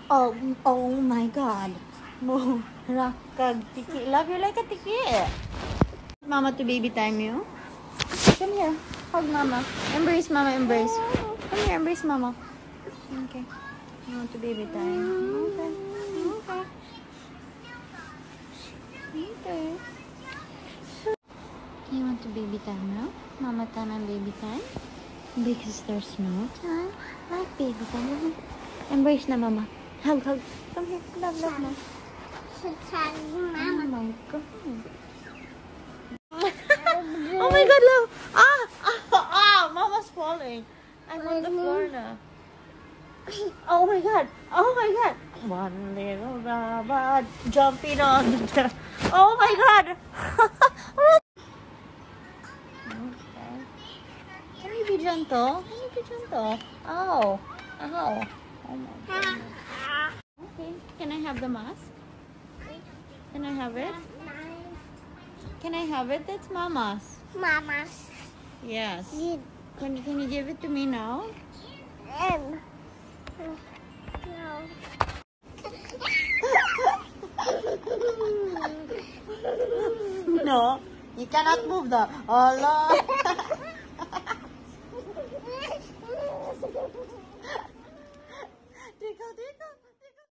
Oh, oh my God. Mura kag tiki. Love you like a tiki. Mama to baby time you. Come here. Hug mama. Embrace mama, embrace. Come here, embrace mama. Okay. Mama to baby time. Okay. Okay. Okay. You want to baby time now? Mama time and baby time? Because there's no time like baby time. Embrace na mama. Hug, hug. Come here. Love, love, love. Oh my God. Oh my God, love. Mama's falling. I'm on the floor now. Oh my God. Oh my God. One little rabbit jumping on the chair. Oh my God. Okay. Can you be gentle? Can you be gentle? Oh. Oh. Oh my God. Okay. Can I have the mask? Can I have it? Can I have it? It's Mama's. Mama's. Yes. Can you give it to me now? No. No. You cannot move the. Allah.